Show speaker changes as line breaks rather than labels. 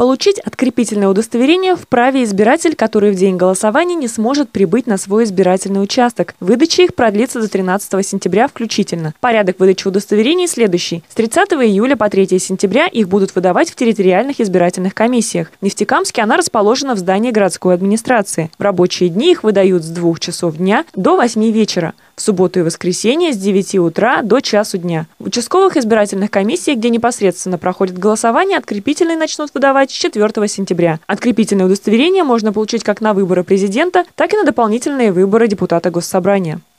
Получить открепительное удостоверение вправе избиратель, который в день голосования не сможет прибыть на свой избирательный участок. Выдача их продлится до 13 сентября включительно. Порядок выдачи удостоверений следующий. С 30 июля по 3 сентября их будут выдавать в территориальных избирательных комиссиях. В Нефтекамске она расположена в здании городской администрации. В рабочие дни их выдают с 2 часов дня до 8 вечера. В субботу и воскресенье с 9 утра до часу дня. В участковых избирательных комиссиях, где непосредственно проходит голосование, открепительные начнут выдавать с 4 сентября. Открепительное удостоверение можно получить как на выборы президента, так и на дополнительные выборы депутата Госсобрания.